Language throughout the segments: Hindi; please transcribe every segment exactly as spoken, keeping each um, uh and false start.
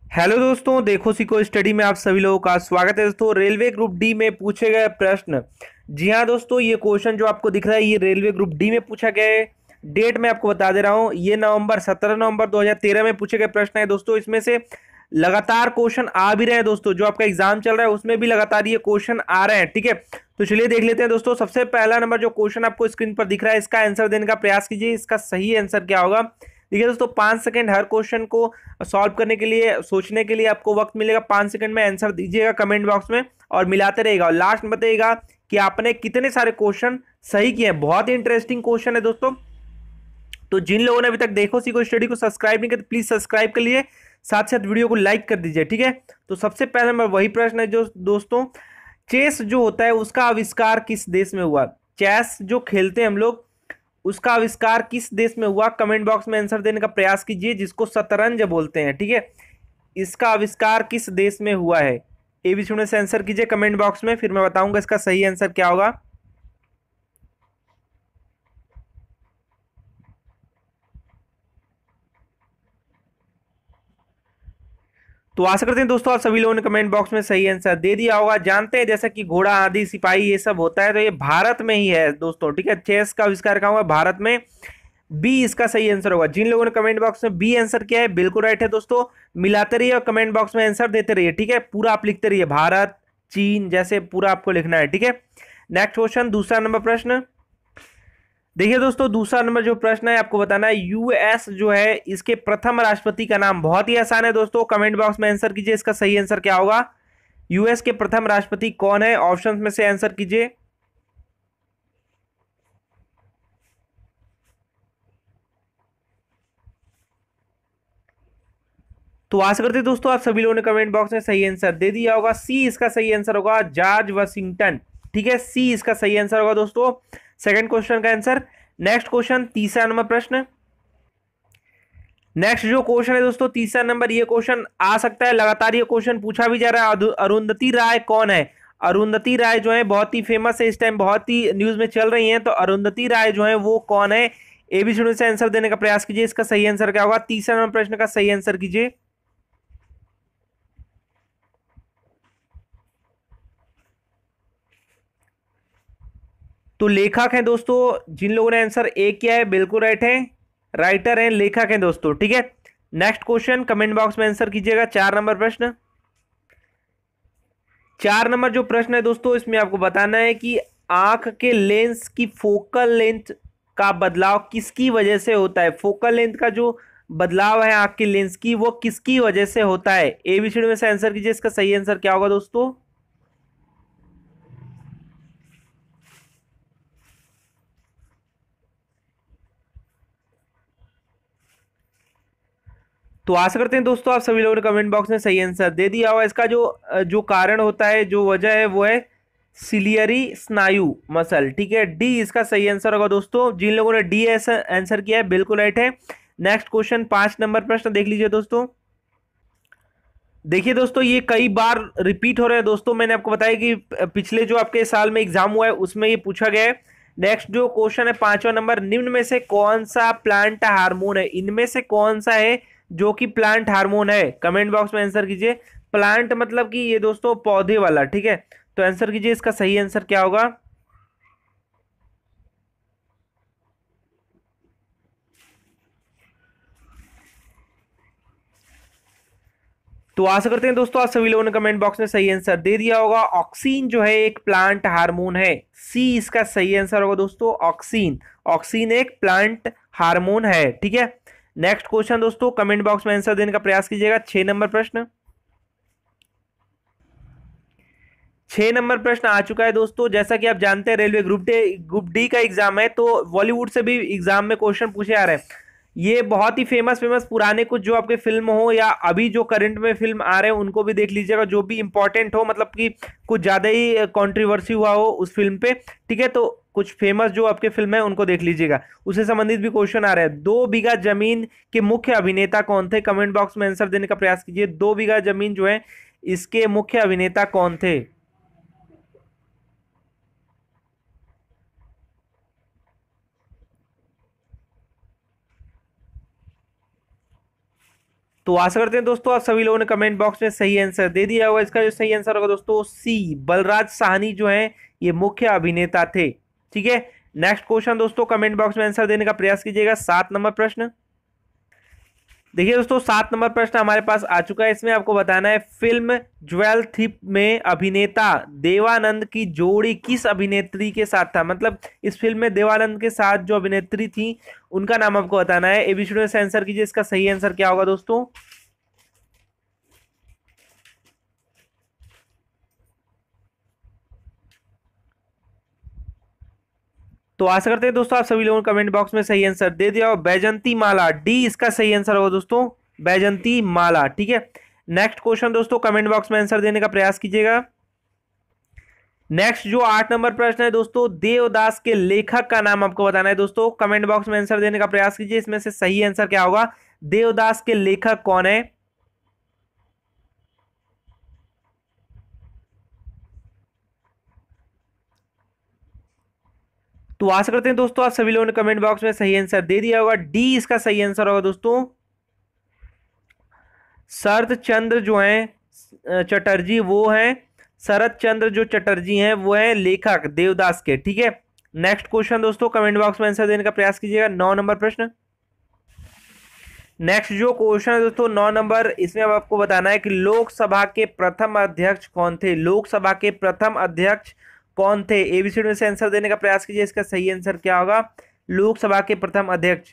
हेलो दोस्तों, देखो सीखो स्टडी में आप सभी लोगों का स्वागत है। दोस्तों, रेलवे ग्रुप डी में पूछे गए प्रश्न। जी हाँ दोस्तों, ये क्वेश्चन जो आपको दिख रहा है ये रेलवे ग्रुप डी में पूछा गया है। डेट मैं आपको बता दे रहा हूँ, ये नवंबर सत्रह नवंबर दो हज़ार तेरह में पूछे गए प्रश्न है दोस्तों। इसमें से लगातार क्वेश्चन आ भी रहे हैं दोस्तों, जो आपका एग्जाम चल रहा है उसमें भी लगातार ये क्वेश्चन आ रहे हैं। ठीक है, तो चलिए देख लेते हैं दोस्तों। सबसे पहला नंबर जो क्वेश्चन आपको स्क्रीन पर दिख रहा है, इसका आंसर देने का प्रयास कीजिए। इसका सही आंसर क्या होगा? देखिए दोस्तों, पाँच सेकंड हर क्वेश्चन को सॉल्व करने के लिए, सोचने के लिए आपको वक्त मिलेगा। पाँच सेकंड में आंसर दीजिएगा कमेंट बॉक्स में और मिलाते रहेगा, और लास्ट में बताइएगा कि आपने कितने सारे क्वेश्चन सही किए हैं। बहुत ही इंटरेस्टिंग क्वेश्चन है दोस्तों। तो जिन लोगों ने अभी तक देखो सीखो स्टडी को सब्सक्राइब नहीं किया तो प्लीज सब्सक्राइब कर लिए, साथ साथ वीडियो को लाइक कर दीजिए। ठीक है, तो सबसे पहले नंबर वही प्रश्न है जो दोस्तों, चेस जो होता है उसका आविष्कार किस देश में हुआ? चेस जो खेलते हैं हम लोग, उसका आविष्कार किस देश में हुआ? कमेंट बॉक्स में आंसर देने का प्रयास कीजिए, जिसको शतरंज बोलते हैं। ठीक है, इसका आविष्कार किस देश में हुआ है? ए बी सी में से आंसर कीजिए कमेंट बॉक्स में, फिर मैं बताऊंगा इसका सही आंसर क्या होगा। तो आशा करते हैं दोस्तों आप सभी लोगों ने कमेंट बॉक्स में सही आंसर दे दिया होगा। जानते हैं जैसा कि घोड़ा, आदि, सिपाही ये सब होता है, तो ये भारत में ही है दोस्तों। ठीक है, चेस का आविष्कार कहाँ हुआ? भारत में। बी इसका सही आंसर होगा। जिन लोगों ने कमेंट बॉक्स में बी आंसर किया है बिल्कुल राइट है दोस्तों। मिलाते रहिए और कमेंट बॉक्स में आंसर देते रहिए। ठीक है, पूरा आप लिखते रहिए, भारत, चीन, जैसे पूरा आपको लिखना है। ठीक है, नेक्स्ट क्वेश्चन, दूसरा नंबर प्रश्न। देखिए दोस्तों, दूसरा नंबर जो प्रश्न है आपको बताना है, यूएस जो है इसके प्रथम राष्ट्रपति का नाम। बहुत ही आसान है दोस्तों, कमेंट बॉक्स में आंसर कीजिए, इसका सही आंसर क्या होगा। यूएस के प्रथम राष्ट्रपति कौन है? ऑप्शंस में से आंसर कीजिए। तो आशा करते हैं दोस्तों आप सभी लोगों ने कमेंट बॉक्स में सही आंसर दे दिया होगा। सी इसका सही आंसर होगा, जॉर्ज वाशिंगटन। ठीक है, सी इसका सही आंसर होगा दोस्तों, सेकंड क्वेश्चन का आंसर। नेक्स्ट क्वेश्चन, तीसरा नंबर प्रश्न। नेक्स्ट जो क्वेश्चन है दोस्तों, तीसरा नंबर, ये क्वेश्चन आ सकता है, लगातार ये क्वेश्चन पूछा भी जा रहा है। अरु- अरुंधति राय कौन है? अरुंधति राय जो है बहुत ही फेमस है, इस टाइम बहुत ही न्यूज में चल रही हैं। तो अरुंधति राय जो है वो कौन है? एबीसी से आंसर देने का प्रयास कीजिए, इसका सही आंसर क्या होगा। तीसरा नंबर प्रश्न का सही आंसर कीजिए। तो लेखक हैं दोस्तों, जिन लोगों ने आंसर ए किया है बिल्कुल राइट है, राइटर हैं, लेखक हैं दोस्तों। ठीक है, नेक्स्ट क्वेश्चन कमेंट बॉक्स में आंसर कीजिएगा। चार नंबर प्रश्न। चार नंबर जो प्रश्न है दोस्तों, इसमें आपको बताना है कि आंख के लेंस की फोकल लेंथ का बदलाव किसकी वजह से होता है? फोकल लेंथ का जो बदलाव है आंख के लेंस की, वो किसकी वजह से होता है? एबीसीडी में से आंसर कीजिए, इसका सही आंसर क्या होगा दोस्तों। तो आशा करते हैं दोस्तों आप सभी लोगों ने कमेंट बॉक्स में सही आंसर दे दिया होगा। इसका जो जो कारण होता है, जो वजह है, वो है सिलियरी स्नायु मसल। ठीक है, डी इसका सही आंसर होगा दोस्तों। जिन लोगों ने डी आंसर किया है बिल्कुल राइट है। नेक्स्ट क्वेश्चन, पांच नंबर प्रश्न देख लीजिए दोस्तों। देखिए दोस्तों, ये कई बार रिपीट हो रहे हैं दोस्तों। मैंने आपको बताया कि पिछले जो आपके साल में एग्जाम हुआ है उसमें ये पूछा गया है। नेक्स्ट जो क्वेश्चन है, पांचवा नंबर, निम्न में से कौन सा प्लांट हार्मोन है? इनमें से कौन सा है जो कि प्लांट हार्मोन है? कमेंट बॉक्स में आंसर कीजिए। प्लांट मतलब कि ये दोस्तों पौधे वाला। ठीक है, तो आंसर कीजिए, इसका सही आंसर क्या होगा। तो आशा करते हैं दोस्तों आप सभी लोगों ने कमेंट बॉक्स में सही आंसर दे दिया होगा। ऑक्सीन जो है एक प्लांट हार्मोन है, सी इसका सही आंसर होगा दोस्तों, ऑक्सीन। ऑक्सीन एक प्लांट हार्मोन है। ठीक है, नेक्स्ट क्वेश्चन दोस्तों, कमेंट बॉक्स में आंसर देने का प्रयास कीजिएगा। छह नंबर प्रश्न। छह नंबर प्रश्न आ चुका है दोस्तों। जैसा कि आप जानते हैं railway group D group D का एग्जाम है, तो बॉलीवुड से भी एग्जाम में क्वेश्चन पूछे आ रहे हैं। ये बहुत ही फेमस फेमस पुराने कुछ जो आपके फिल्म हो या अभी जो करंट में फिल्म आ रहे हैं उनको भी देख लीजिएगा, जो भी इंपॉर्टेंट हो, मतलब कि कुछ ज्यादा ही कंट्रोवर्सी हुआ हो उस फिल्म पे। ठीक है, तो कुछ फेमस जो आपके फिल्म है उनको देख लीजिएगा, उससे संबंधित भी क्वेश्चन आ रहे हैं। दो बीघा जमीन के मुख्य अभिनेता कौन थे? कमेंट बॉक्स में आंसर देने का प्रयास कीजिए। दो बीघा जमीन जो है इसके मुख्य अभिनेता कौन थे? तो आशा करते हैं दोस्तों आप सभी लोगों ने कमेंट बॉक्स में सही आंसर दे दिया होगा। इसका जो सही आंसर होगा दोस्तों सी, बलराज साहनी जो है ये मुख्य अभिनेता थे। ठीक है, नेक्स्ट क्वेश्चन दोस्तों कमेंट बॉक्स में आंसर देने का प्रयास कीजिएगा। सात नंबर प्रश्न देखिए दोस्तों, सात नंबर प्रश्न हमारे पास आ चुका है। इसमें आपको बताना है फिल्म ज्वेल थीप में अभिनेता देवानंद की जोड़ी किस अभिनेत्री के साथ था। मतलब इस फिल्म में देवानंद के साथ जो अभिनेत्री थी उनका नाम आपको बताना है। एबीसी में से आंसर कीजिए। इसका सही आंसर क्या होगा दोस्तों? तो आशा करते हैं दोस्तों आप सभी लोगों ने कमेंट बॉक्स में सही आंसर दे दिया। और बैजंती माला, डी इसका सही आंसर होगा दोस्तों, बैजंती माला। ठीक है, नेक्स्ट क्वेश्चन दोस्तों कमेंट बॉक्स में आंसर देने का प्रयास कीजिएगा। नेक्स्ट जो आठ नंबर प्रश्न है दोस्तों, देवदास के लेखक का नाम आपको बताना है दोस्तों। कमेंट बॉक्स में आंसर देने का प्रयास कीजिए। इसमें से सही आंसर क्या होगा? देवदास के लेखक कौन है? तो आशा करते हैं दोस्तों आप सभी लोगों ने कमेंट बॉक्स में सही आंसर दे दिया होगा। डी इसका सही आंसर होगा दोस्तों, शरद चंद्र जो है चटर्जी वो है, शरद चंद्र जो चटर्जी हैं वो है लेखक देवदास के। ठीक है, नेक्स्ट क्वेश्चन दोस्तों कमेंट बॉक्स में आंसर देने का प्रयास कीजिएगा। नौ नंबर प्रश्न नेक्स्ट जो क्वेश्चन है दोस्तों नौ नंबर, इसमें अब आपको बताना है कि लोकसभा के प्रथम अध्यक्ष कौन थे। लोकसभा के प्रथम अध्यक्ष कौन थे? एबीसी में से आंसर देने का प्रयास कीजिए। इसका सही आंसर क्या होगा? लोकसभा के प्रथम अध्यक्ष।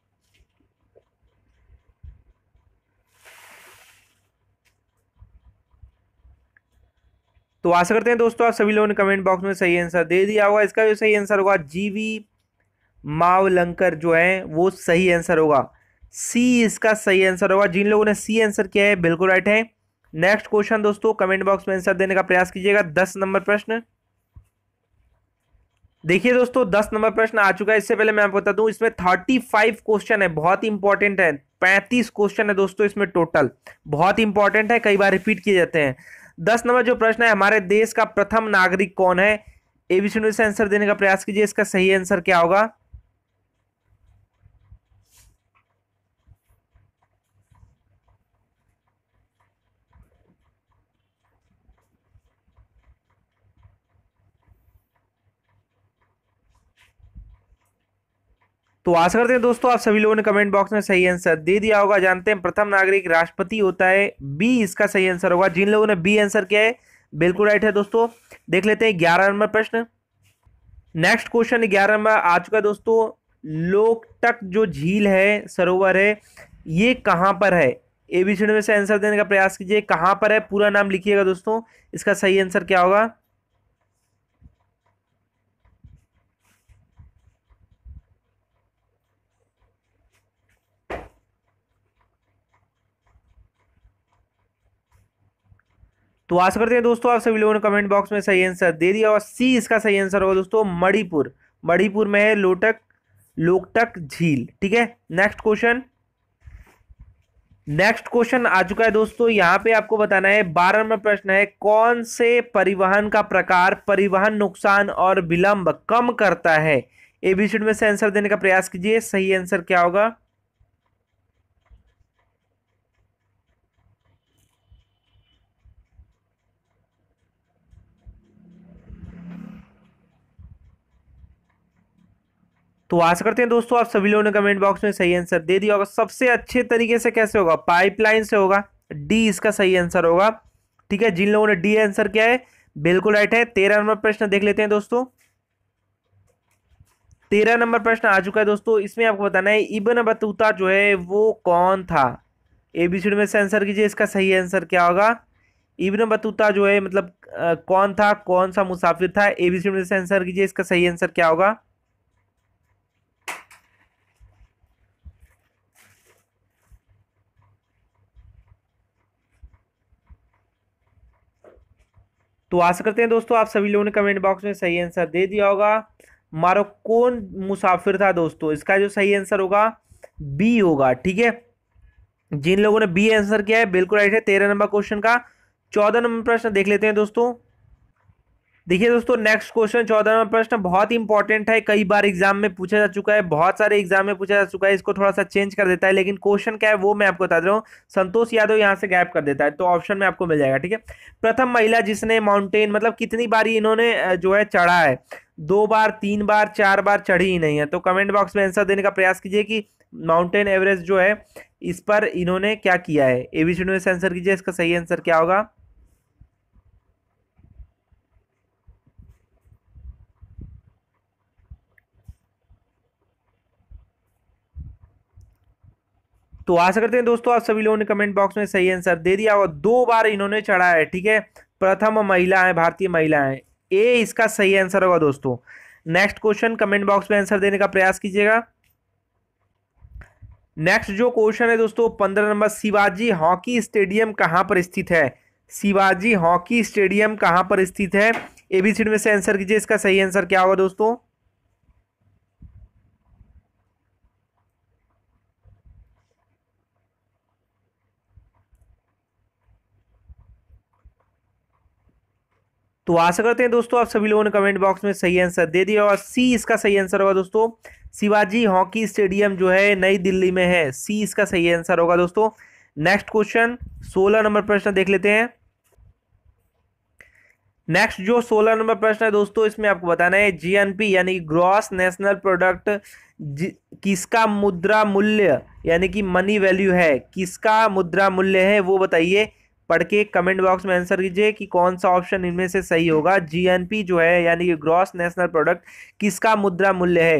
तो आशा करते हैं दोस्तों आप सभी लोगों ने कमेंट बॉक्स में सही आंसर दे दिया होगा। इसका जो सही आंसर होगा जीवी मावलंकर जो है वो सही आंसर होगा। सी इसका सही आंसर होगा। जिन लोगों ने सी आंसर किया है बिल्कुल राइट है। नेक्स्ट क्वेश्चन दोस्तों कमेंट बॉक्स में आंसर देने का प्रयास कीजिएगा। दस नंबर प्रश्न देखिए दोस्तों, दस नंबर प्रश्न आ चुका है। इससे पहले मैं आपको बता दूं इसमें पैंतीस क्वेश्चन है, बहुत इंपॉर्टेंट है। पैंतीस क्वेश्चन है दोस्तों इसमें टोटल, बहुत इंपॉर्टेंट है, कई बार रिपीट किए जाते हैं। दस नंबर जो प्रश्न है, हमारे देश का प्रथम नागरिक कौन है? एबीसी में से आंसर देने का प्रयास कीजिए। इसका सही आंसर क्या होगा? तो आशा करते हैं दोस्तों आप सभी लोगों ने कमेंट बॉक्स में सही आंसर दे दिया होगा। जानते हैं प्रथम नागरिक राष्ट्रपति होता है। बी इसका सही आंसर होगा। जिन लोगों ने बी आंसर किया है बिल्कुल राइट है दोस्तों। देख लेते हैं ग्यारह नंबर प्रश्न। नेक्स्ट क्वेश्चन ग्यारह नंबर आ चुका है दोस्तों। लोकटक जो झील है, सरोवर है, ये कहां पर है? एबीसी में से आंसर देने का प्रयास कीजिए। कहां पर है पूरा नाम लिखिएगा दोस्तों। इसका सही आंसर क्या होगा? तो आशा करते हैं दोस्तों आप सभी लोगों ने कमेंट बॉक्स में सही आंसर दे दिया और सी इसका सही आंसर होगा दोस्तों मणिपुर। मणिपुर में है लोटक लोकटक झील। ठीक है, नेक्स्ट क्वेश्चन नेक्स्ट क्वेश्चन आ चुका है दोस्तों। यहां पे आपको बताना है बारह नंबर प्रश्न है, कौन से परिवहन का प्रकार परिवहन नुकसान और विलंब कम करता है? एबीसी में से आंसर देने का प्रयास कीजिए। सही आंसर क्या होगा? तो आशा करते हैं दोस्तों आप सभी लोगों ने कमेंट बॉक्स में सही आंसर दे दिया होगा। सबसे अच्छे तरीके से कैसे होगा? पाइपलाइन से होगा। डी इसका सही आंसर होगा। ठीक है, जिन लोगों ने डी आंसर किया है बिल्कुल राइट है। तेरह नंबर प्रश्न देख लेते हैं दोस्तों। तेरह नंबर प्रश्न आ चुका है दोस्तों। इसमें आपको बताना है इब्न बतूता जो है वो कौन था? एबीसी में से आंसर कीजिए। इसका सही आंसर क्या होगा? इब्न बतूता जो है मतलब अ, कौन था, कौन सा मुसाफिर था? एबीसी में से आंसर कीजिए। इसका सही आंसर क्या होगा? तो आशा करते हैं दोस्तों आप सभी लोगों ने कमेंट बॉक्स में सही आंसर दे दिया होगा। मारोक्कोन मुसाफिर था दोस्तों। इसका जो सही आंसर होगा बी होगा। ठीक है, जिन लोगों ने बी आंसर किया है बिल्कुल राइट है। तेरह नंबर क्वेश्चन का चौदह नंबर प्रश्न देख लेते हैं दोस्तों। देखिए दोस्तों, नेक्स्ट क्वेश्चन चौदह नंबर प्रश्न बहुत ही इंपॉर्टेंट है, कई बार एग्जाम में पूछा जा चुका है, बहुत सारे एग्जाम में पूछा जा चुका है, इसको थोड़ा सा चेंज कर देता है, लेकिन क्वेश्चन क्या है वो मैं आपको बता दे रहा हूँ। संतोष यादव यहाँ से गैप कर देता है, तो ऑप्शन में आपको मिल जाएगा। ठीक है, प्रथम महिला जिसने माउंटेन, मतलब कितनी बारी इन्होंने अ, जो है चढ़ा है, दो बार, तीन बार, चार बार चढ़ी ही नहीं है। तो कमेंट बॉक्स में आंसर देने का प्रयास कीजिए कि माउंटेन एवरेस्ट जो है इस पर इन्होंने क्या किया है। एबीसीडी में से आंसर कीजिए, इसका सही आंसर क्या होगा। तो आशा करते हैं दोस्तों आप सभी लोगों ने कमेंट बॉक्स में सही आंसर दे दिया होगा। दो बार इन्होंने चढ़ा है, ठीक है, प्रथम महिला है, भारतीय महिला है, ए इसका सही आंसर होगा दोस्तों। नेक्स्ट क्वेश्चन कमेंट बॉक्स में आंसर देने का प्रयास कीजिएगा। नेक्स्ट जो क्वेश्चन है दोस्तों पंद्रह नंबर, शिवाजी हॉकी स्टेडियम कहां पर स्थित है। शिवाजी हॉकी स्टेडियम कहां पर स्थित है, एबीसीडी में से आंसर कीजिए, इसका सही आंसर क्या होगा दोस्तों। तो आशा करते हैं दोस्तों आप सभी लोगों ने कमेंट बॉक्स में सही आंसर दे दिया, और सी इसका सही आंसर होगा दोस्तों। शिवाजी हॉकी स्टेडियम जो है नई दिल्ली में है, सी इसका सही आंसर होगा दोस्तों। नेक्स्ट क्वेश्चन सोलह नंबर प्रश्न देख लेते हैं। नेक्स्ट जो सोलह नंबर प्रश्न है दोस्तों, इसमें आपको बताना है जीएनपी यानी ग्रॉस नेशनल प्रोडक्ट किसका मुद्रा मूल्य यानी कि मनी वैल्यू है, किसका मुद्रा मूल्य है वो बताइए। पढ़ के कमेंट बॉक्स में आंसर कीजिए कि कौन सा ऑप्शन इनमें से सही होगा। जीएनपी जो है यानी कि ग्रॉस नेशनल प्रोडक्ट किसका मुद्रा मूल्य है।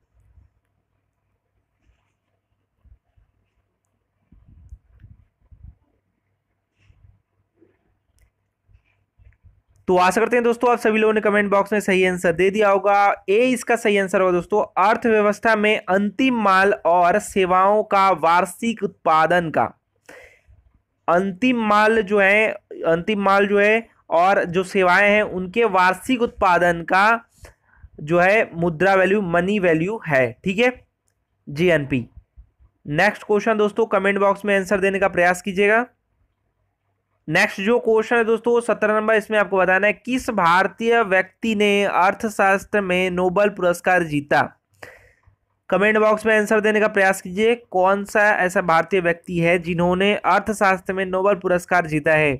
तो आशा करते हैं दोस्तों आप सभी लोगों ने कमेंट बॉक्स में सही आंसर दे दिया होगा। ए इसका सही आंसर होगा दोस्तों। अर्थव्यवस्था में अंतिम माल और सेवाओं का वार्षिक उत्पादन का, अंतिम माल जो है, अंतिम माल जो है और जो सेवाएं हैं उनके वार्षिक उत्पादन का जो है मुद्रा वैल्यू, मनी वैल्यू है, ठीक है, जीएनपी। नेक्स्ट क्वेश्चन दोस्तों कमेंट बॉक्स में आंसर देने का प्रयास कीजिएगा। नेक्स्ट जो क्वेश्चन है दोस्तों सत्रह नंबर, इसमें आपको बताना है किस भारतीय व्यक्ति ने अर्थशास्त्र में नोबेल पुरस्कार जीता। कमेंट बॉक्स में आंसर देने का प्रयास कीजिए, कौन सा ऐसा भारतीय व्यक्ति है जिन्होंने अर्थशास्त्र में नोबेल पुरस्कार जीता है।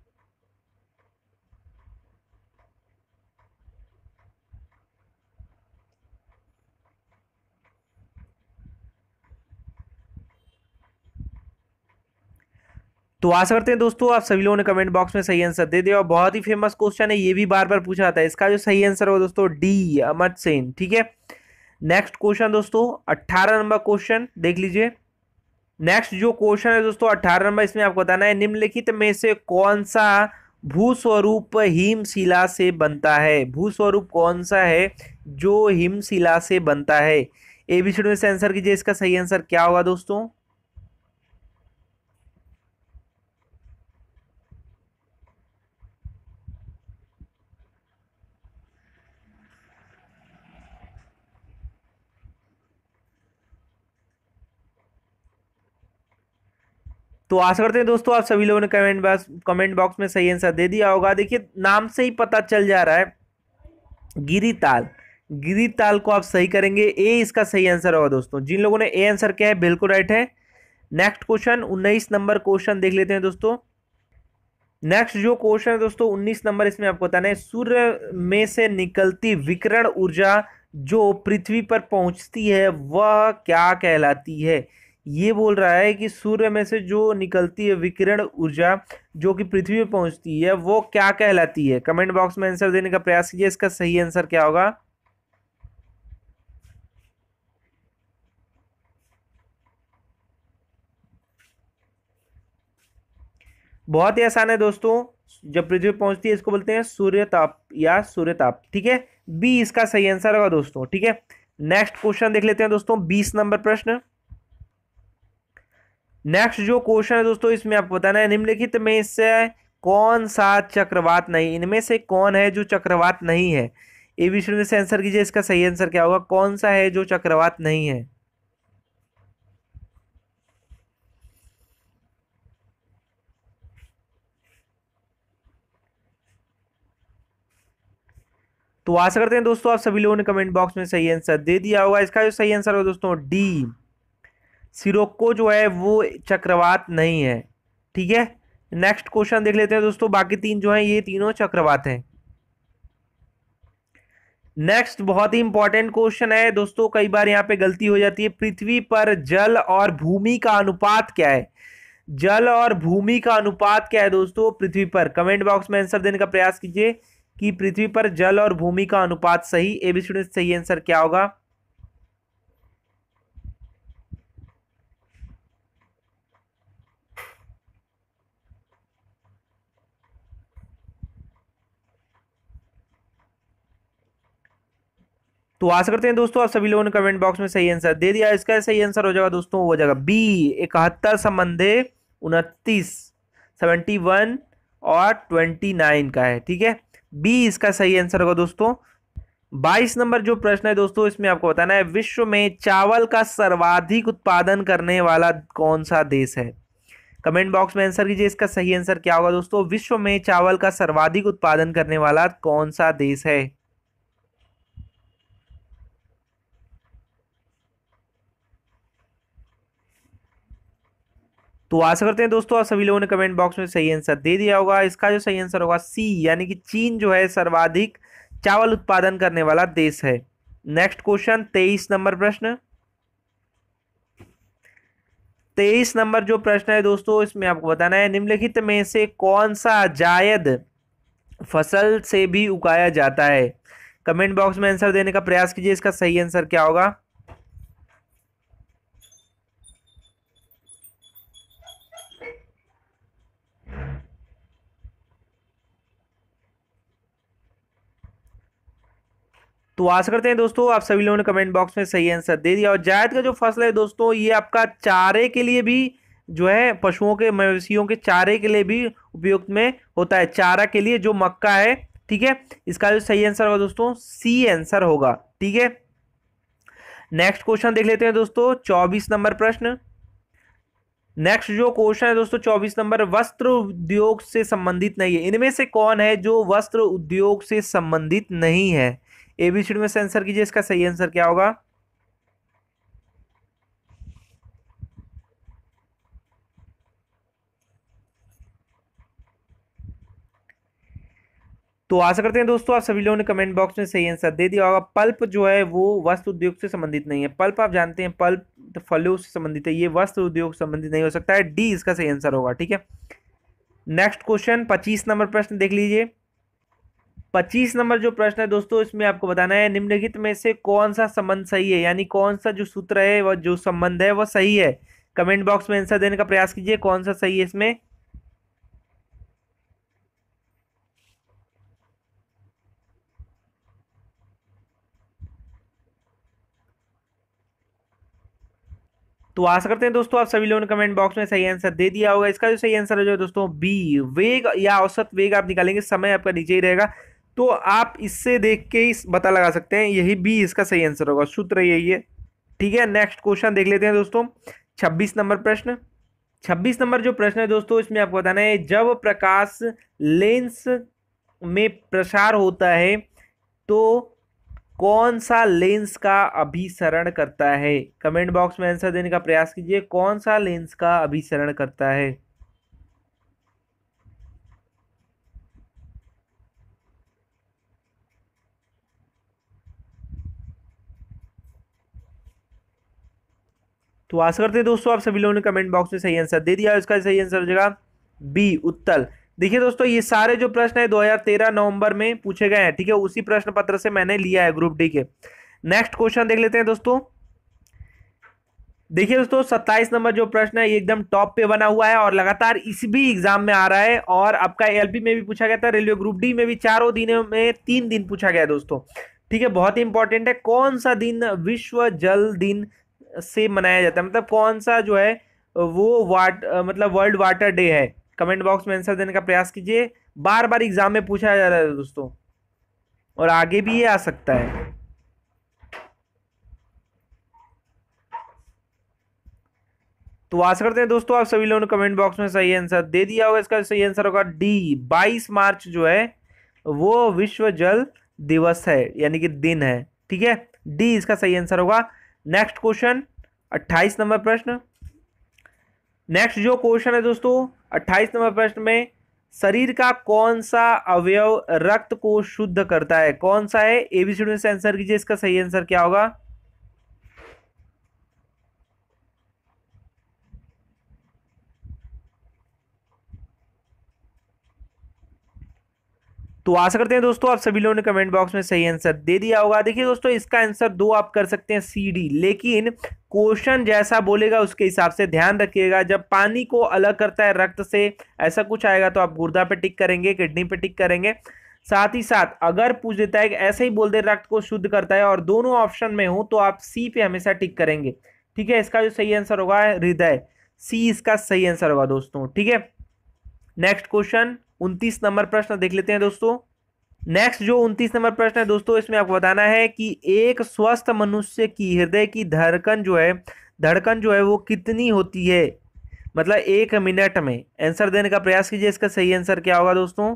तो आशा करते हैं दोस्तों आप सभी लोगों ने कमेंट बॉक्स में सही आंसर दे दिया, और बहुत ही फेमस क्वेश्चन है, ये भी बार बार पूछा जाता है। इसका जो सही आंसर होगा दोस्तों डी अमर्त्य सेन, ठीक है। नेक्स्ट क्वेश्चन दोस्तों अट्ठारह नंबर क्वेश्चन देख लीजिए। नेक्स्ट जो क्वेश्चन है दोस्तों अट्ठारह नंबर, इसमें आपको बताना है निम्नलिखित में से कौन सा भूस्वरूप हिमशिला से बनता है। भूस्वरूप कौन सा है जो हिमशिला से बनता है, एबीसीडी में से आंसर कीजिए, इसका सही आंसर क्या होगा दोस्तों। तो आशा करते हैं दोस्तों आप सभी लोगों ने कमेंट बॉक्स कमेंट बॉक्स में सही आंसर दे दिया होगा। देखिए नाम से ही पता चल जा रहा है, गिरिताल, गिरिताल को आप सही करेंगे, ए इसका सही आंसर होगा दोस्तों। जिन लोगों ने ए आंसर किया है बिल्कुल राइट है। नेक्स्ट क्वेश्चन उन्नीस नंबर क्वेश्चन देख लेते हैं दोस्तों। नेक्स्ट जो क्वेश्चन है दोस्तों उन्नीस नंबर, इसमें आपको बताना है सूर्य में से निकलती विकिरण ऊर्जा जो पृथ्वी पर पहुंचती है वह क्या कहलाती है। ये बोल रहा है कि सूर्य में से जो निकलती है विकिरण ऊर्जा जो कि पृथ्वी पर पहुंचती है वो क्या कहलाती है। कमेंट बॉक्स में आंसर देने का प्रयास कीजिए, इसका सही आंसर क्या होगा। बहुत ही आसान है दोस्तों, जब पृथ्वी पहुंचती है इसको बोलते हैं सूर्य ताप या सूर्य ताप, ठीक है, बी इसका सही आंसर होगा दोस्तों, ठीक है। नेक्स्ट क्वेश्चन देख लेते हैं दोस्तों बीस नंबर प्रश्न। नेक्स्ट जो क्वेश्चन है दोस्तों इसमें आपको बताना है निम्नलिखित में से कौन सा चक्रवात नहीं, इनमें से कौन है जो चक्रवात नहीं है। एबीसीडी में से आंसर कीजिए, इसका सही आंसर क्या होगा, कौन सा है जो चक्रवात नहीं है। तो आशा करते हैं दोस्तों आप सभी लोगों ने कमेंट बॉक्स में सही आंसर दे दिया होगा। इसका जो सही आंसर होगा दोस्तों डी, सिरोक्को जो है वो चक्रवात नहीं है। ठीक है, नेक्स्ट क्वेश्चन देख लेते हैं दोस्तों। बाकी तीन जो है ये तीनों चक्रवात हैं। नेक्स्ट बहुत ही इंपॉर्टेंट क्वेश्चन है दोस्तों, कई बार यहाँ पे गलती हो जाती है। पृथ्वी पर जल और भूमि का अनुपात क्या है? जल और भूमि का अनुपात क्या है दोस्तों पृथ्वी पर? कमेंट बॉक्स में आंसर देने का प्रयास कीजिए कि पृथ्वी पर जल और भूमि का अनुपात सही, एबीसी सही आंसर क्या होगा? तो आशा करते हैं दोस्तों आप सभी लोगों ने कमेंट बॉक्स में सही आंसर दे दिया। इसका सही आंसर हो जाएगा दोस्तों, हो जाएगा बी, इकहत्तर संबंधे उनतीस, सेवेंटी वन और ट्वेंटी नाइन का है। ठीक है, बी इसका सही आंसर होगा दोस्तों। बाईस नंबर जो प्रश्न है दोस्तों, इसमें आपको बताना है विश्व में चावल का सर्वाधिक उत्पादन करने वाला कौन सा देश है? कमेंट बॉक्स में आंसर कीजिए, इसका सही आंसर क्या होगा दोस्तों? विश्व में चावल का सर्वाधिक उत्पादन करने वाला कौन सा देश है? तो आशा करते हैं दोस्तों आप सभी लोगों ने कमेंट बॉक्स में सही आंसर दे दिया होगा। इसका जो सही आंसर होगा सी, यानी कि चीन जो है सर्वाधिक चावल उत्पादन करने वाला देश है। नेक्स्ट क्वेश्चन, तेईस नंबर प्रश्न। तेईस नंबर जो प्रश्न है दोस्तों, इसमें आपको बताना है निम्नलिखित में से कौन सा जायद फसल से भी उगाया जाता है? कमेंट बॉक्स में आंसर देने का प्रयास कीजिए, इसका सही आंसर क्या होगा? तो आशा करते हैं दोस्तों आप सभी लोगों ने कमेंट बॉक्स में सही आंसर दे दिया। और जायद का जो फसल है दोस्तों, ये आपका चारे के लिए भी जो है, पशुओं के, मवेशियों के चारे के लिए भी उपयुक्त में होता है, चारा के लिए जो मक्का है। ठीक है, इसका जो सही आंसर होगा दोस्तों सी आंसर होगा। ठीक है, नेक्स्ट क्वेश्चन देख लेते हैं दोस्तों, चौबीस नंबर प्रश्न। नेक्स्ट जो क्वेश्चन है दोस्तों चौबीस नंबर, वस्त्र उद्योग से संबंधित नहीं है। इनमें से कौन है जो वस्त्र उद्योग से संबंधित नहीं है? एबीसीडी में से आंसर कीजिए, इसका सही आंसर क्या होगा? तो आशा करते हैं दोस्तों आप सभी लोगों ने कमेंट बॉक्स में सही आंसर दे दिया होगा। पल्प जो है वो वस्त्र उद्योग से संबंधित नहीं है। पल्प आप जानते हैं, पल्प तो फलों से संबंधित है, ये वस्त्र उद्योग से संबंधित नहीं हो सकता है। डी इसका सही आंसर होगा। ठीक है, नेक्स्ट क्वेश्चन, पच्चीस नंबर प्रश्न देख लीजिए। पच्चीस नंबर जो प्रश्न है दोस्तों, इसमें आपको बताना है निम्नलिखित में से कौन सा संबंध सही है, यानी कौन सा जो सूत्र है वह जो संबंध है वह सही है। कमेंट बॉक्स में आंसर देने का प्रयास कीजिए, कौन सा सही है इसमें? तो आशा करते हैं दोस्तों आप सभी लोगों ने कमेंट बॉक्स में सही आंसर दे दिया होगा। इसका जो सही आंसर है जो दोस्तों बी, वेग या औसत वेग आप निकालेंगे, समय आपका नीचे ही रहेगा, तो आप इससे देख के ही पता लगा सकते हैं, यही बी इसका सही आंसर होगा, सूत्र यही है। ठीक है, नेक्स्ट क्वेश्चन देख लेते हैं दोस्तों, छब्बीस नंबर प्रश्न। छब्बीस नंबर जो प्रश्न है दोस्तों, इसमें आपको बताना है जब प्रकाश लेंस में प्रसार होता है तो कौन सा लेंस का अभिसरण करता है? कमेंट बॉक्स में आंसर देने का प्रयास कीजिए, कौन सा लेंस का अभिसरण करता है? तो आशा करते हैं दोस्तों आप सभी लोगों ने कमेंट बॉक्स में सही आंसर दे दिया। इसका सही आंसर हो जाएगा बी, उत्तल। देखिए दोस्तों, ये सारे जो प्रश्न है दो हज़ार तेरह नवंबर में पूछे गए हैं। ठीक है, उसी प्रश्न पत्र से मैंने लिया है ग्रुप डी के। नेक्स्ट क्वेश्चन देख लेते हैं दोस्तों। देखिए दोस्तों, सत्ताईस नंबर जो प्रश्न है ये एकदम टॉप पे बना हुआ है और लगातार इस भी एग्जाम में आ रहा है, और आपका एलपी में भी पूछा गया था, रेलवे ग्रुप डी में भी चारों दिनों में तीन दिन पूछा गया है दोस्तों। ठीक है, बहुत ही इंपॉर्टेंट है। कौन सा दिन विश्व जल दिन से मनाया जाता है, मतलब कौन सा जो है वो वाट मतलब वर्ल्ड वाटर डे है? कमेंट बॉक्स में आंसर देने का प्रयास कीजिए, बार बार एग्जाम में पूछा जा रहा है दोस्तों, और आगे भी ये आ सकता है। तो आशा करते हैं दोस्तों आप सभी लोगों ने कमेंट बॉक्स में सही आंसर दे दिया होगा। इसका सही आंसर होगा डी, बाईस मार्च जो है वो विश्व जल दिवस है यानी कि दिन है। ठीक है, डी इसका सही आंसर होगा। नेक्स्ट क्वेश्चन, अट्ठाईस नंबर प्रश्न। नेक्स्ट जो क्वेश्चन है दोस्तों अट्ठाईस नंबर प्रश्न में, शरीर का कौन सा अवयव रक्त को शुद्ध करता है, कौन सा है? एबीसीडी में से आंसर कीजिए, इसका सही आंसर क्या होगा? तो आशा करते हैं दोस्तों आप सभी लोगों ने कमेंट बॉक्स में सही आंसर दे दिया होगा। देखिए दोस्तों, इसका आंसर दो आप कर सकते हैं, सी डी, लेकिन क्वेश्चन जैसा बोलेगा उसके हिसाब से ध्यान रखिएगा। जब पानी को अलग करता है रक्त से, ऐसा कुछ आएगा तो आप गुर्दा पे टिक करेंगे, किडनी पे टिक करेंगे। साथ ही साथ अगर पूछ देता है कि ऐसे ही बोल दे रक्त को शुद्ध करता है और दोनों ऑप्शन में हो, तो आप सी पे हमेशा टिक करेंगे। ठीक है, इसका जो सही आंसर होगा हृदय, सी इसका सही आंसर होगा दोस्तों। ठीक है, नेक्स्ट क्वेश्चन उनतीस नंबर प्रश्न देख लेते हैं दोस्तों। नेक्स्ट जो उनतीस नंबर प्रश्न है दोस्तों, इसमें आपको बताना है कि एक स्वस्थ मनुष्य की हृदय की धड़कन जो है धड़कन जो है वो कितनी होती है, मतलब एक मिनट में। आंसर देने का प्रयास कीजिए, इसका सही आंसर क्या होगा दोस्तों?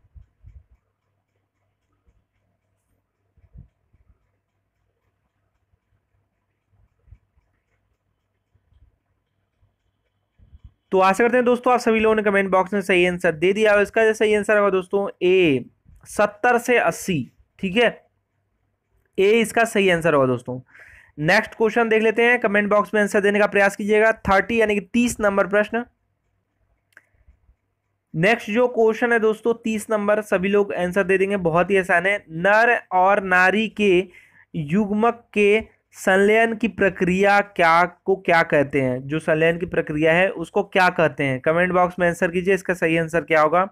तो आशा करते हैं दोस्तों आप सभी लोगों ने कमेंट बॉक्स में सही आंसर दे दिया और इसका जो सही आंसर होगा दोस्तों ए, सत्तर से अस्सी। ठीक है, ए इसका सही आंसर होगा दोस्तों। नेक्स्ट क्वेश्चन देख लेते हैं, कमेंट बॉक्स में आंसर देने का प्रयास कीजिएगा। थर्टी यानी कि तीस नंबर प्रश्न। नेक्स्ट जो क्वेश्चन है दोस्तों तीस नंबर, सभी लोग आंसर दे देंगे, बहुत ही आसान है। नर और नारी के युग्मक के संलयन की प्रक्रिया क्या को क्या कहते हैं? जो संलयन की प्रक्रिया है उसको क्या कहते हैं? कमेंट बॉक्स में आंसर कीजिए, इसका सही आंसर क्या होगा?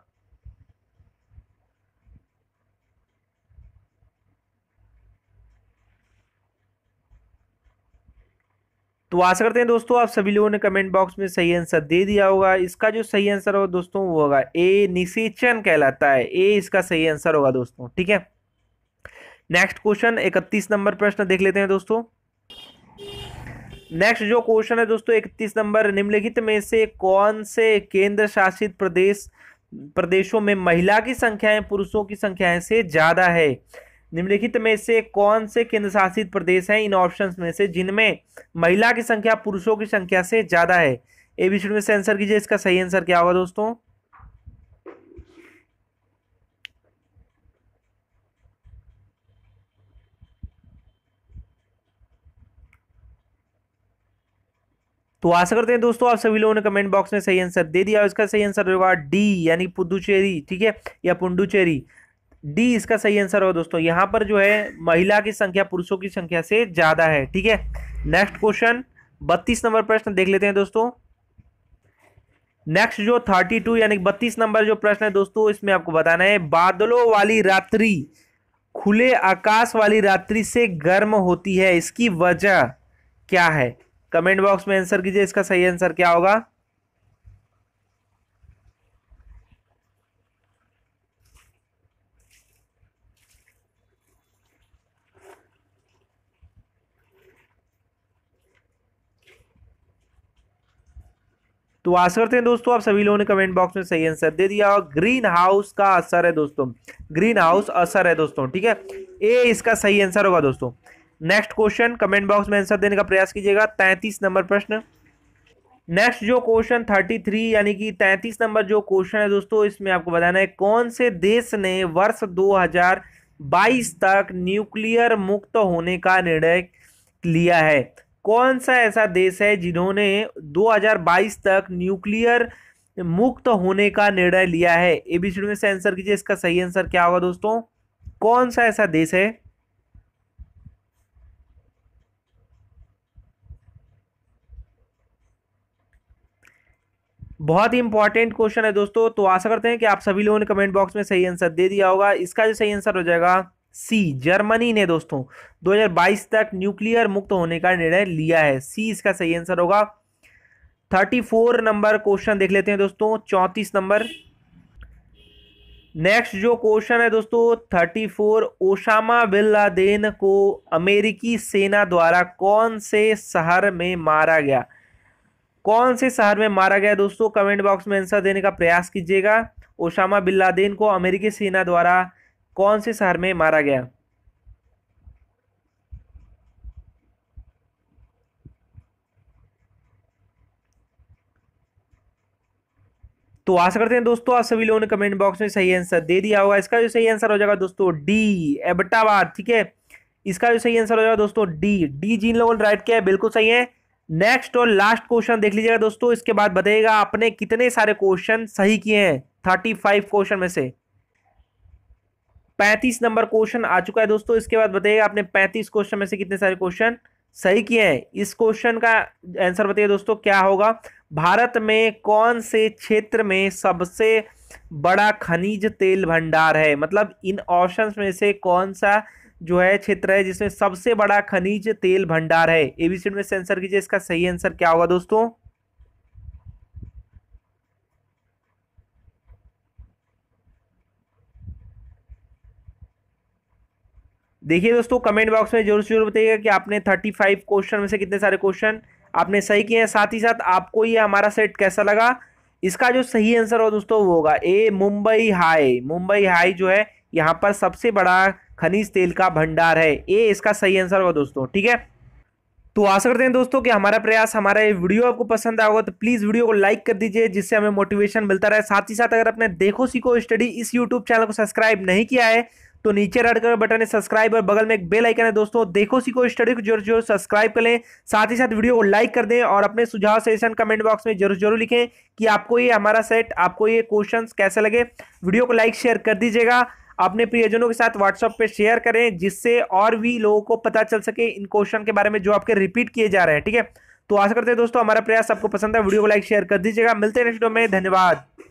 तो आशा करते हैं दोस्तों आप सभी लोगों ने कमेंट बॉक्स में सही आंसर दे दिया होगा। इसका जो सही आंसर होगा दोस्तों वो होगा ए, निषेचन कहलाता है। ए इसका सही आंसर होगा दोस्तों। ठीक है, नेक्स्ट क्वेश्चन इकतीस नंबर प्रश्न देख लेते हैं दोस्तों। नेक्स्ट जो क्वेश्चन है दोस्तों इकतीस नंबर, निम्नलिखित में से कौन से केंद्र शासित प्रदेश प्रदेशों में महिला की संख्याएं पुरुषों की संख्याएं से ज्यादा है? निम्नलिखित में से कौन से केंद्र शासित प्रदेश हैं इन ऑप्शंस में से जिनमें महिला की संख्या पुरुषों की संख्या से ज्यादा है? एबीसीडी में से आंसर कीजिए, इसका सही आंसर क्या होगा दोस्तों? तो आशा करते हैं दोस्तों आप सभी लोगों ने कमेंट बॉक्स में सही आंसर दे दिया और इसका सही आंसर होगा डी यानी पुदुचेरी। ठीक है, या पुंडुचेरी, डी इसका सही आंसर होगा दोस्तों। यहां पर जो है महिला की संख्या पुरुषों की संख्या से ज्यादा है। ठीक है, नेक्स्ट क्वेश्चन बत्तीस नंबर प्रश्न देख लेते हैं दोस्तों। नेक्स्ट जो थर्टी टू यानी बत्तीस नंबर जो प्रश्न है दोस्तों, इसमें आपको बताना है बादलों वाली रात्रि खुले आकाश वाली रात्रि से गर्म होती है, इसकी वजह क्या है? कमेंट बॉक्स में आंसर कीजिए, इसका सही आंसर क्या होगा? तो आशा करते हैं दोस्तों आप सभी लोगों ने कमेंट बॉक्स में सही आंसर दे दिया और ग्रीन हाउस का असर है दोस्तों, ग्रीन हाउस असर है दोस्तों। ठीक है, ए इसका सही आंसर होगा दोस्तों। नेक्स्ट क्वेश्चन कमेंट बॉक्स में आंसर देने का प्रयास कीजिएगा। तैंतीस नंबर प्रश्न। नेक्स्ट जो क्वेश्चन थर्टी थ्री यानी कि तैंतीस नंबर जो क्वेश्चन है दोस्तों, इसमें आपको बताना है कौन से देश ने वर्ष दो हज़ार बाईस तक न्यूक्लियर मुक्त होने का निर्णय लिया है? कौन सा ऐसा देश है जिन्होंने दो हज़ार बाईस तक न्यूक्लियर मुक्त होने का निर्णय लिया है? एबीसीडी में से आंसर कीजिए, इसका सही आंसर क्या होगा दोस्तों? कौन सा ऐसा देश है? बहुत ही इंपॉर्टेंट क्वेश्चन है दोस्तों। तो आशा करते हैं कि आप सभी लोगों ने कमेंट बॉक्स में सही आंसर दे दिया होगा। इसका जो सही आंसर हो जाएगा सी, जर्मनी ने दोस्तों दो हज़ार बाईस तक न्यूक्लियर मुक्त होने का निर्णय लिया है। सी इसका सही आंसर होगा। चौंतीस नंबर क्वेश्चन देख लेते हैं दोस्तों, चौंतीस नंबर। नेक्स्ट जो क्वेश्चन है दोस्तों चौंतीस, ओसामा बिन लादेन को अमेरिकी सेना द्वारा कौन से शहर में मारा गया? कौन से शहर में मारा गया दोस्तों? कमेंट बॉक्स में आंसर देने का प्रयास कीजिएगा। ओसामा बिन लादेन को अमेरिकी सेना द्वारा कौन से शहर में मारा गया? तो आशा करते हैं दोस्तों आप सभी लोगों ने कमेंट बॉक्स में सही आंसर दे दिया होगा। इसका जो सही आंसर हो जाएगा दोस्तों डी, एबटाबाद। ठीक है, इसका जो सही आंसर हो जाएगा दोस्तों डी। डी जिन लोगों ने राइट किया है बिल्कुल सही है। नेक्स्ट और लास्ट क्वेश्चन देख लीजिएगा दोस्तों, इसके बाद बताइएगा आपने कितने सारे क्वेश्चन सही किए हैं। थर्टी फाइव क्वेश्चन में से पैंतीस नंबर क्वेश्चन आ चुका है दोस्तों। इसके बाद बताइएगा आपने पैंतीस क्वेश्चन में से कितने सारे क्वेश्चन सही किए हैं। इस क्वेश्चन का आंसर बताइए दोस्तों क्या होगा। भारत में कौन से क्षेत्र में सबसे बड़ा खनिज तेल भंडार है? मतलब इन ऑप्शंस में से कौन सा जो है क्षेत्र है जिसमें सबसे बड़ा खनिज तेल भंडार है? एबीसी में से आंसर कीजिए, इसका सही आंसर क्या होगा दोस्तों। देखिए दोस्तों कमेंट बॉक्स में जरूर जरूर बताइएगा कि आपने थर्टी फाइव क्वेश्चन में से कितने सारे क्वेश्चन आपने सही किए हैं। साथ ही साथ आपको ये हमारा सेट कैसा लगा। इसका जो सही आंसर हो दोस्तों वो होगा A, Mumbai High. Mumbai High जो है यहाँ पर सबसे बड़ा खनिज तेल का भंडार है। ए इसका सही आंसर होगा दोस्तों। ठीक है, तो आशा करते हैं दोस्तों कि हमारा प्रयास, हमारा ये वीडियो आपको पसंद आया होगा, तो प्लीज वीडियो को लाइक कर दीजिए जिससे हमें मोटिवेशन मिलता रहे। साथ ही साथ अगर आपने देखो सीखो स्टडी इस यूट्यूब चैनल को सब्सक्राइब नहीं किया है तो नीचे रेड कलर बटन है सब्सक्राइब और बगल में एक बेल आइकन है दोस्तों, देखो सीखो स्टडी को जरूर जरूर सब्सक्राइब कर लें। साथ ही साथ वीडियो को लाइक कर दें और अपने सुझाव सजेशन कमेंट बॉक्स में जरूर जरूर लिखें कि आपको ये हमारा सेट, आपको ये क्वेश्चंस कैसे लगे। वीडियो को लाइक शेयर कर दीजिएगा, अपने प्रियजनों के साथ व्हाट्सएप पे शेयर करें जिससे और भी लोगों को पता चल सके इन क्वेश्चन के बारे में जो आपके रिपीट किए जा रहे हैं। ठीक है, तो आशा करते हैं दोस्तों हमारा प्रयास आपको पसंद है। वीडियो को लाइक शेयर कर दीजिएगा। मिलते हैं नेक्स्ट वीडियो में, धन्यवाद।